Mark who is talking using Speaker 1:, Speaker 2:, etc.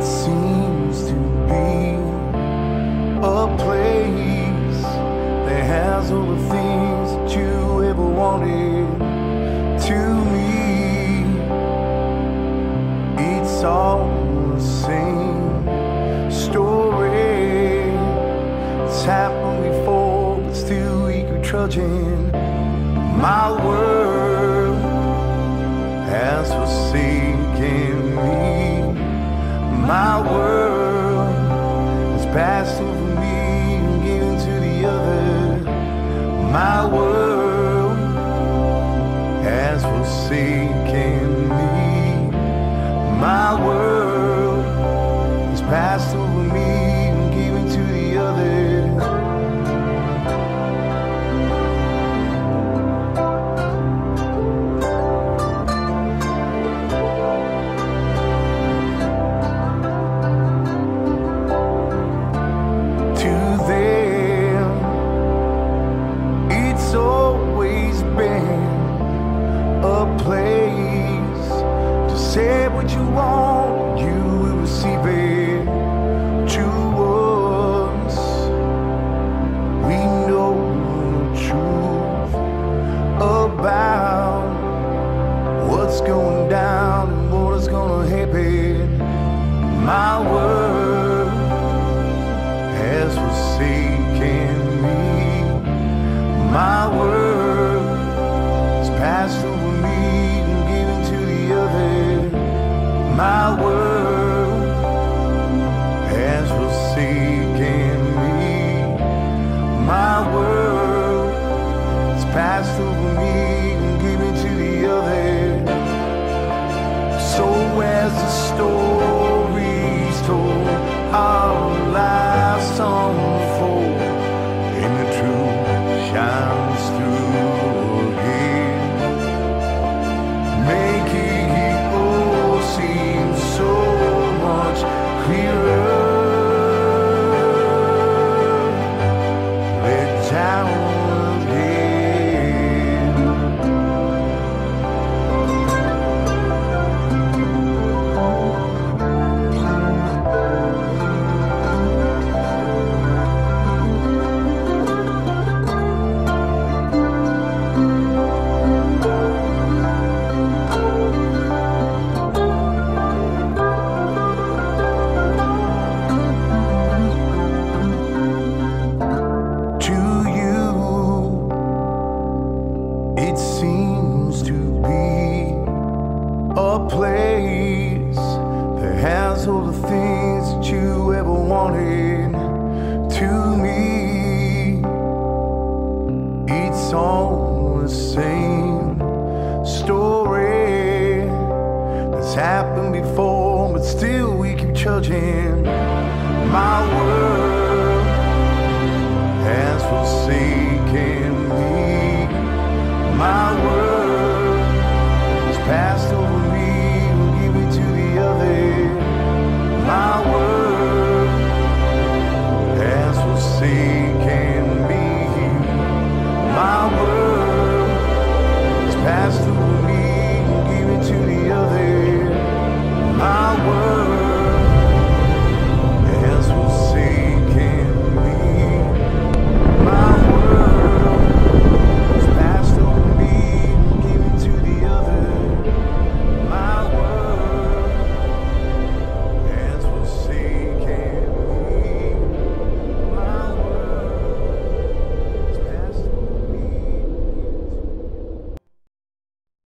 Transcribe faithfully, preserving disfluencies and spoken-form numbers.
Speaker 1: It seems to be a place that has all the things that you ever wanted. To me, it's all the same story. It's happened before, but still we keep trudging. My world has forsaken me. My world has passed over me and given to the other. My world has forsaken me. My world has passed over me and given to the other. Say what you want, you will receive it. To us, we know the truth about what's going down and what is gonna happen. My world has forsaken me. My world has passed over me and given to the other. My world has forsaken me. My world has passed over me and given to the other. So as the stories told, our lives unfold, and the truth shines through again, making it all seem so much clearer. Let down again. My world has forsaken me. My world has passed over me and given to the other. My world has forsaken me. My world has passed over me.